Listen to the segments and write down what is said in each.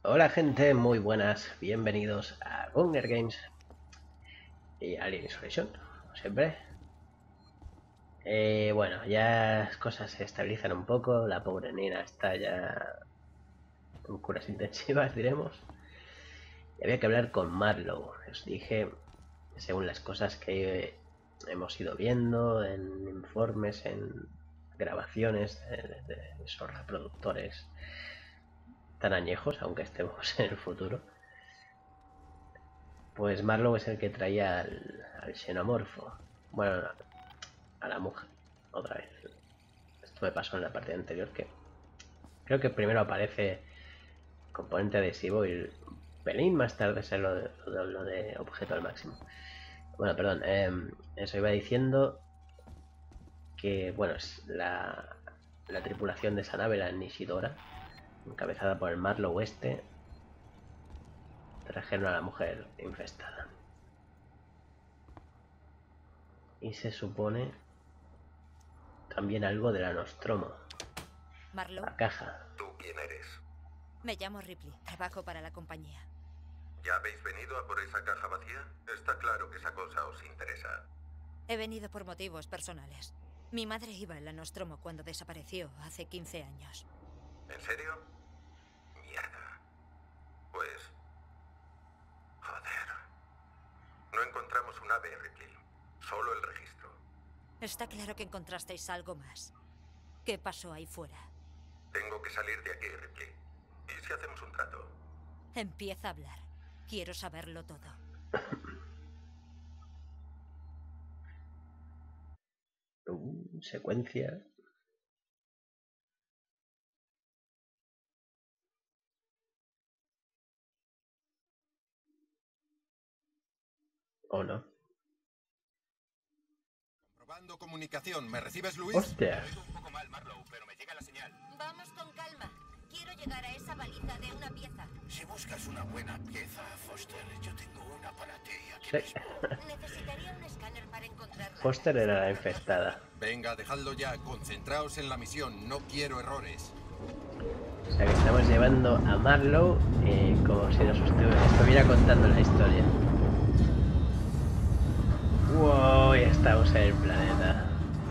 Hola gente, muy buenas, bienvenidos a Gunner Games y Alien Isolation, como siempre. Bueno, ya las cosas se estabilizan un poco, la pobre Nina está ya en curas intensivas, diremos. Y había que hablar con Marlowe, os dije, según las cosas que hemos ido viendo en informes, en grabaciones de esos reproductores tan añejos, aunque estemos en el futuro. Pues Marlowe es el que traía al xenomorfo. Bueno, a la mujer. Otra vez. Esto me pasó en la parte anterior que creo que primero aparece componente adhesivo y un pelín más tarde es lo de objeto al máximo. Bueno, perdón. Eso iba diciendo que, bueno, es la tripulación de esa nave, la Nishidora, encabezada por el Marlowe este, trajeron a la mujer infestada. Y se supone también algo de la Nostromo. Marlowe. La caja. ¿Tú quién eres? Me llamo Ripley. Trabajo para la compañía. ¿Ya habéis venido a por esa caja vacía? Está claro que esa cosa os interesa. He venido por motivos personales. Mi madre iba en la Nostromo cuando desapareció hace 15 años. ¿En serio? Mierda. Pues... joder. No encontramos un ave, Ripley. Solo el registro. Está claro que encontrasteis algo más. ¿Qué pasó ahí fuera? Tengo que salir de aquí, Ripley. ¿Y si hacemos un trato? Empieza a hablar. Quiero saberlo todo. Secuencia. ¿O no? Probando comunicación. ¿Me recibes, Luis? ¡Hostia! Te oigo un poco mal, Marlowe, pero me llega la señal. Vamos con calma. Quiero llegar a esa baliza de una pieza. Si buscas una buena pieza, Foster, yo tengo una para ti aquí Sí. mismo. Necesitaría un escáner para encontrarla. Foster era la infestada. Venga, dejadlo ya. Concentraos en la misión. No quiero errores. O sea que estamos llevando a Marlowe como si nos estuviera contando la historia. ¡Wow! Ya estamos en el planeta.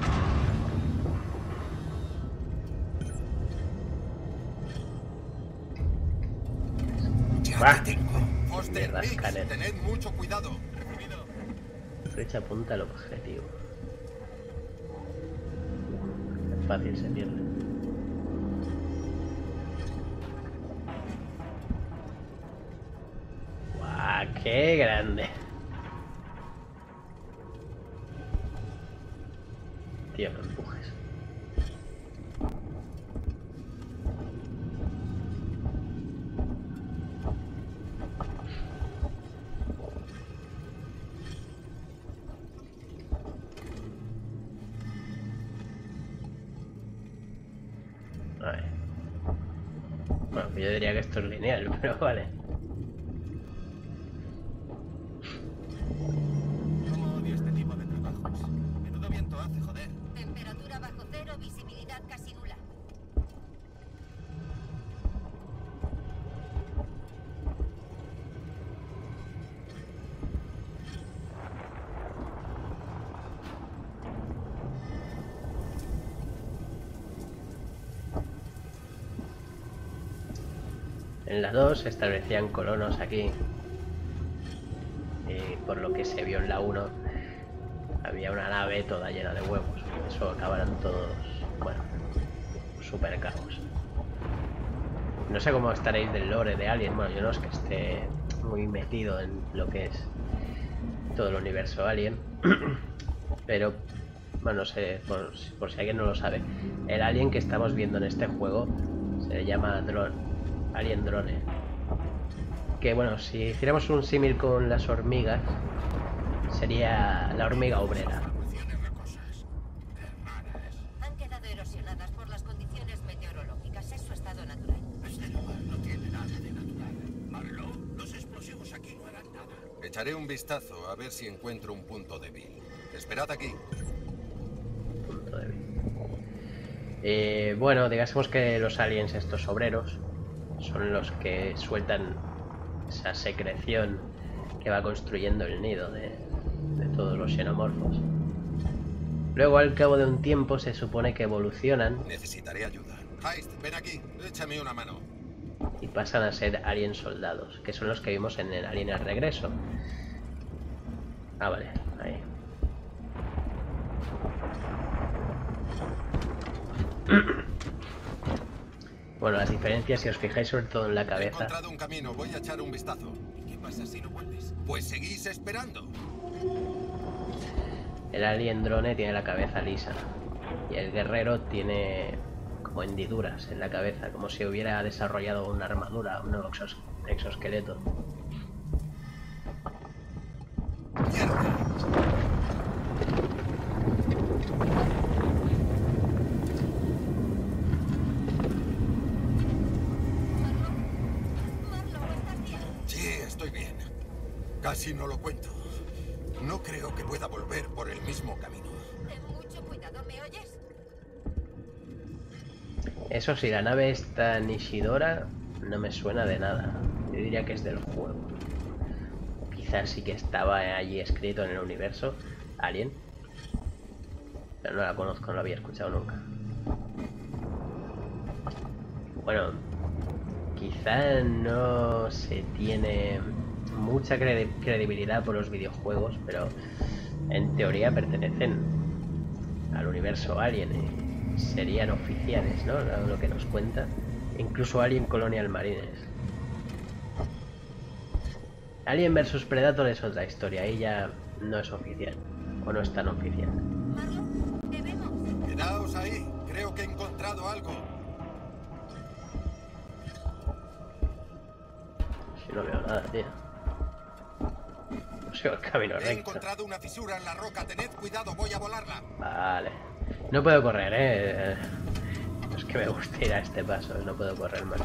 Ya ¡Bah! te tengo. Foster, Mierda, Biggs, escáner. tened mucho cuidado. Recibido. Flecha apunta al objetivo. Fácil se pierde. ¡Guau! ¡Qué grande! Tío, no empujes. Vale. Bueno, yo diría que esto es lineal, pero vale. ¿Cómo odio este tipo de trabajos? Menudo viento hace, joder. Temperatura bajo cero, visibilidad casi nula. En la 2 se establecían colonos aquí. Y por lo que se vio en la 1, había una nave toda llena de huevos. Eso acabaron todos, bueno, super caos. No sé cómo estaréis del lore de Alien. Bueno, yo no es que esté muy metido en lo que es todo el universo Alien. Pero, bueno, no sé, por si alguien no lo sabe. El Alien que estamos viendo en este juego se llama Alien Drone. Que bueno, si hiciéramos un símil con las hormigas, sería la hormiga obrera. Funciones rocosas. Hermanas. Han quedado erosionadas por las condiciones meteorológicas. Es su estado natural. Este lugar no tiene nada de natural. Marlowe, los explosivos aquí no harán nada. Echaré un vistazo a ver si encuentro un punto débil. Esperad aquí. Punto débil. Bueno, digamos que los aliens estos obreros son los que sueltan esa secreción que va construyendo el nido de todos los xenomorfos. Luego, al cabo de un tiempo, se supone que evolucionan. Necesitaré ayuda. Heist, ven aquí, échame una mano. Y pasan a ser alien soldados, que son los que vimos en el Alien al Regreso. Ah, vale, ahí. Bueno, las diferencias, si os fijáis sobre todo en la He cabeza. encontrado un camino, voy a echar un vistazo. ¿Y qué pasa si no vuelves? Pues seguís esperando. El alien drone tiene la cabeza lisa y el guerrero tiene como hendiduras en la cabeza, como si hubiera desarrollado una armadura, un nuevo exoesqueleto. ¡Mierda! Marlo, ¿estás bien? Sí, estoy bien. Casi no lo cuento. No creo que pueda volver por el mismo camino. Ten mucho cuidado, ¿me oyes? Eso sí, la nave esta Nishidora no me suena de nada. Yo diría que es del juego. Quizás sí que estaba allí escrito en el universo Alien. Pero no la conozco, no la había escuchado nunca. Bueno, quizá no se tiene mucha credibilidad por los videojuegos, pero en teoría pertenecen al universo Alien y serían oficiales, ¿no? Lo que nos cuenta. Incluso Alien Colonial Marines. Alien vs Predator es otra historia, ahí ya no es oficial, o no es tan oficial. Marlo, te vemos. Quedaos ahí, creo que he encontrado algo. Si no veo nada, tío. No sigo el camino He recto. encontrado una fisura en la roca, tened cuidado, voy a volarla. Vale. No puedo correr, es que me gusta ir a este paso, no puedo correr más.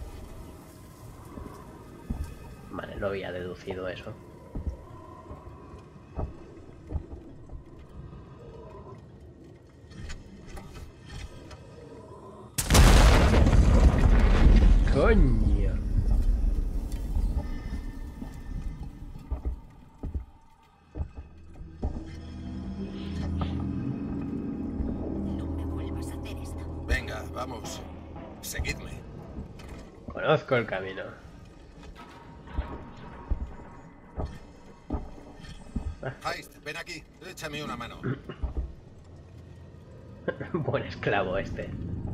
Vale, no había deducido eso. ¡Coño! No me vuelvas a hacer esto. Venga, vamos. Seguidme. Conozco el camino. Heist, ven aquí, échame una mano. Buen esclavo este.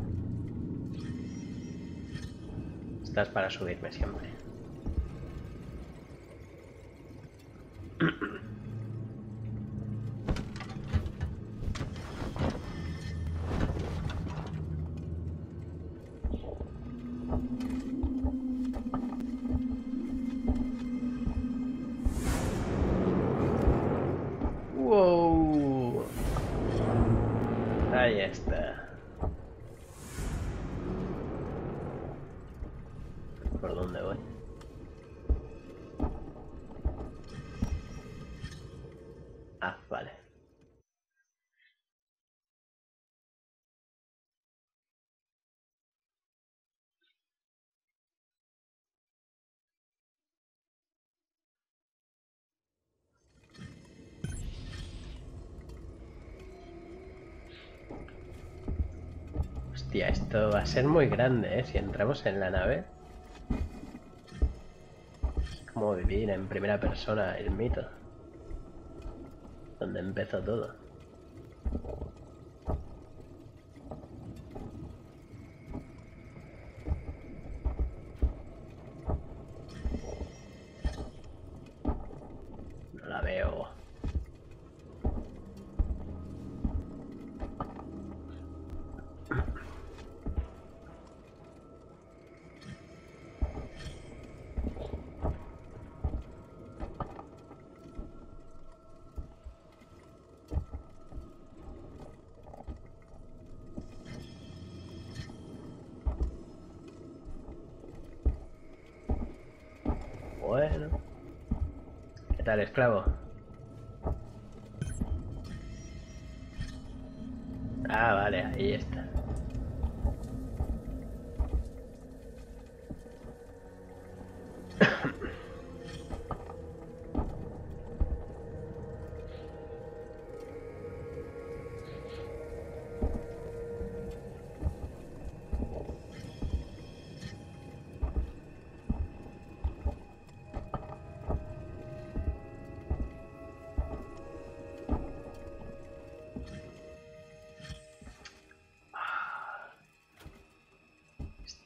Estás para subirme siempre. Wow. Ahí está. ¿Por dónde voy? Ah, vale. Hostia, esto va a ser muy grande, ¿eh? Si entramos en la nave. Es como vivir en primera persona el mito. Donde empezó todo. No la veo. Bueno. ¿Qué tal, esclavo? Ah, vale, ahí está.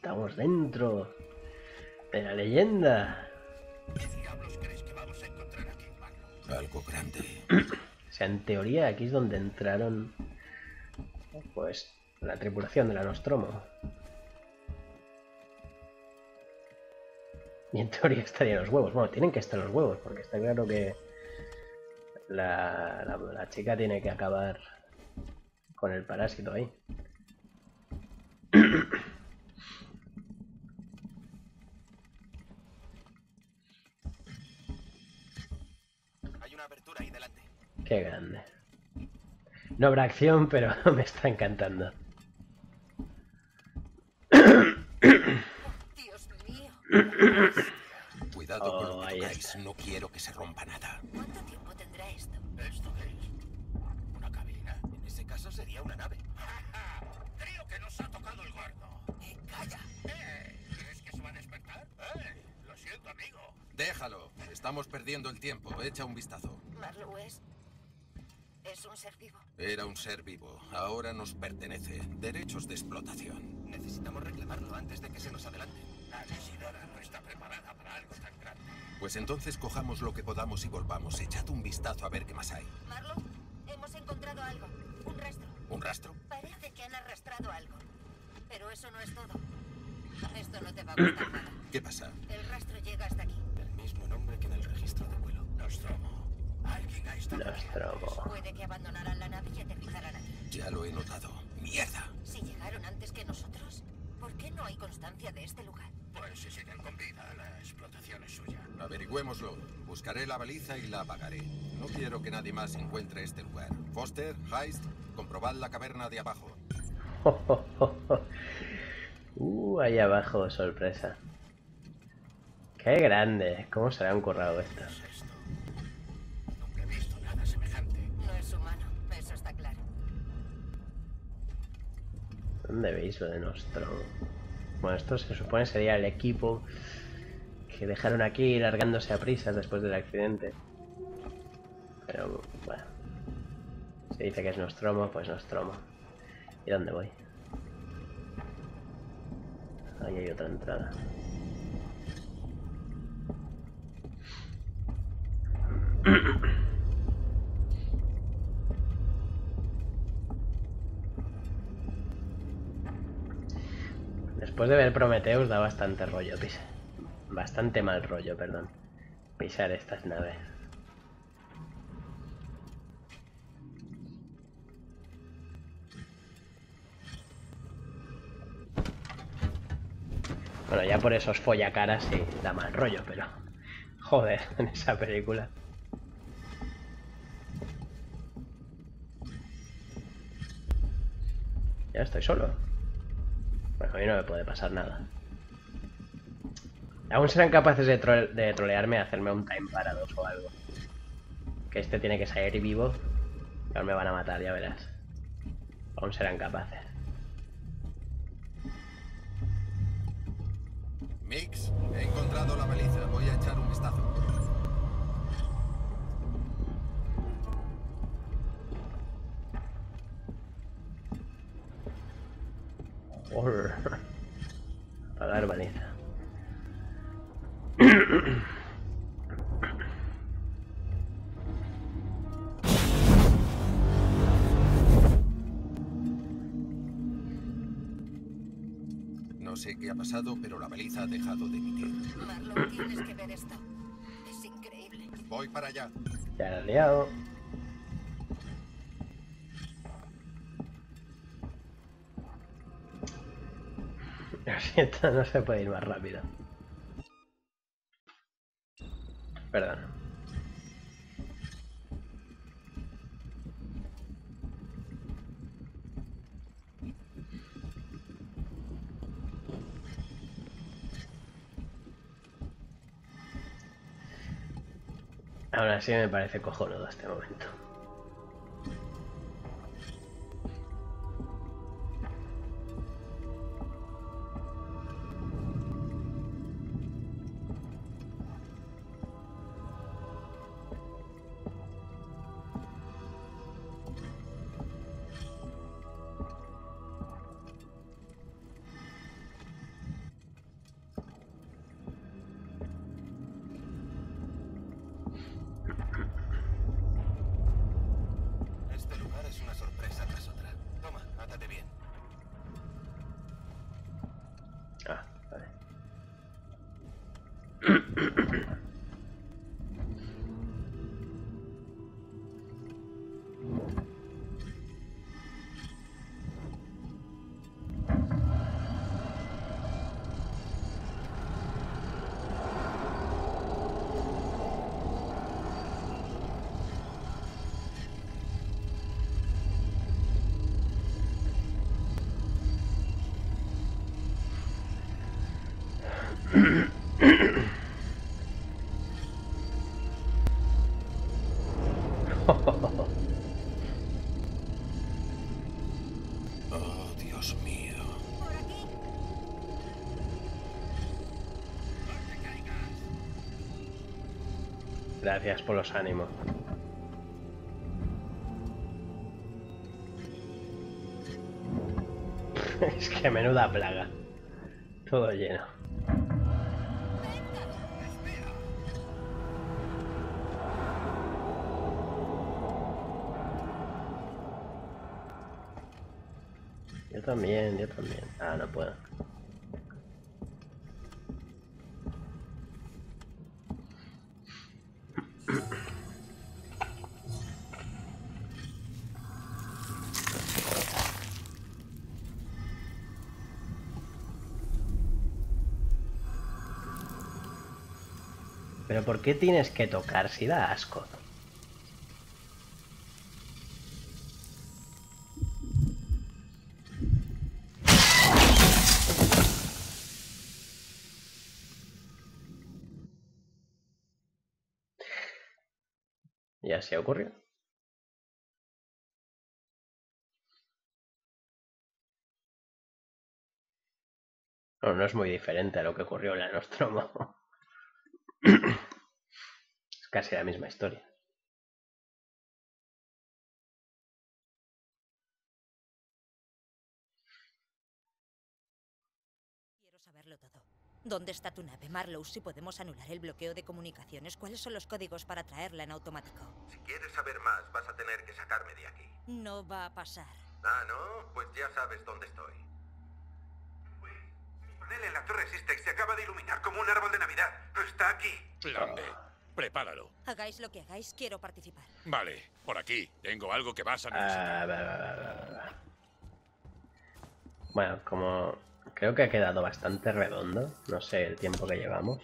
Estamos dentro de la leyenda. ¿Qué diablos crees que vamos a encontrar aquí, Marlo? Algo grande. O sea, en teoría aquí es donde entraron, pues, la tripulación de la Nostromo. Y en teoría estarían los huevos. Bueno, tienen que estar los huevos, porque está claro que la chica tiene que acabar con el parásito ahí. Hay una abertura ahí delante. Qué grande. No habrá acción, pero me está encantando. Dios mío. Cuidado con lo que ahí tocáis. está. No quiero que se rompa nada. ¿Cuánto tiempo tendrá esto? ¿Esto qué es? ¿Una cabina? En ese caso sería una nave. Creo que nos ha tocado el gordo. Calla. ¿Crees que se va a despertar? Lo siento, amigo. Déjalo. Estamos perdiendo el tiempo. Echa un vistazo. Marlowe es un ser vivo. Era un ser vivo. Ahora nos pertenece. Derechos de explotación. Necesitamos reclamarlo antes de que se nos adelante. La Isidora no está preparada para algo tan grande. Pues entonces cojamos lo que podamos y volvamos. Echad un vistazo a ver qué más hay. Marlowe, hemos encontrado algo. Un rastro. ¿Un rastro? Parece que han arrastrado algo. Pero eso no es todo. Esto no te va a gustar nada. ¿Qué pasa? El rastro llega hasta aquí. El mismo nombre que en el registro de vuelo. Nostromo. Alguien ha estado aquí. Nostromo. Puede que abandonaran la nave y aterrizaran aquí. Ya lo he notado. ¡Mierda! Si llegaron antes que nosotros, ¿por qué no hay constancia de este lugar? Pues si siguen con vida, la explotación es suya. Averigüémoslo. Buscaré la baliza y la apagaré. No quiero que nadie más encuentre este lugar. Foster, Heist, comprobad la caverna de abajo. Ahí abajo, sorpresa. Qué grande. ¿Cómo se le han currado esto? ¿Qué es esto? Nunca he visto nada semejante. No es humano, eso está claro. ¿Dónde veis lo de Nostromo? Bueno, esto se supone sería el equipo que dejaron aquí largándose a prisas después del accidente. Pero bueno, se dice que es Nostromo, pues Nostromo. ¿Y dónde voy? Ahí hay otra entrada. Después de ver Prometheus da bastante rollo pisar. Bastante mal rollo, perdón. Pisar estas naves. Bueno, ya por esos follacaras sí da mal rollo, pero... Joder, en esa película. Ya estoy solo. Bueno, a mí no me puede pasar nada. Aún serán capaces de trolearme y hacerme un time paradox o algo. Que este tiene que salir vivo. Y ahora me van a matar, ya verás. Aún serán capaces. Mix, he encontrado la baliza. Voy a echar un vistazo. Apagar baliza. No sé qué ha pasado, pero la baliza ha dejado de emitir. Marlowe, tienes que ver esto. Es increíble. Voy para allá. Ya la he liado. Lo siento, no se puede ir más rápido. Perdón. Aún así me parece cojonudo este momento. Oh, Dios mío. Por aquí. Gracias por los ánimos. Es que menuda plaga. Todo lleno. Yo también, yo también. Ah, no puedo. Pero ¿por qué tienes que tocar si da asco? Ya se ocurrió. No, no es muy diferente a lo que ocurrió en la Nostromo. Es casi la misma historia. Quiero saberlo todo. ¿Dónde está tu nave, Marlowe? Si podemos anular el bloqueo de comunicaciones, ¿cuáles son los códigos para traerla en automático? Si quieres saber más, vas a tener que sacarme de aquí. No va a pasar. Ah, ¿no? Pues ya sabes dónde estoy. Mi panel en la torre Systex se acaba de iluminar como un árbol de Navidad. Está aquí. Plan B. Prepáralo. Hagáis lo que hagáis, quiero participar. Vale, por aquí. Tengo algo que vas a necesitar. Bueno, como creo que ha quedado bastante redondo, no sé el tiempo que llevamos.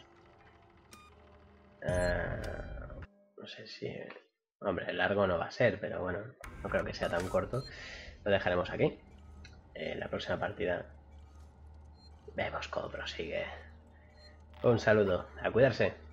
No sé si... Hombre, largo no va a ser, pero bueno, no creo que sea tan corto. Lo dejaremos aquí. En la próxima partida vemos cómo prosigue. Un saludo, a cuidarse.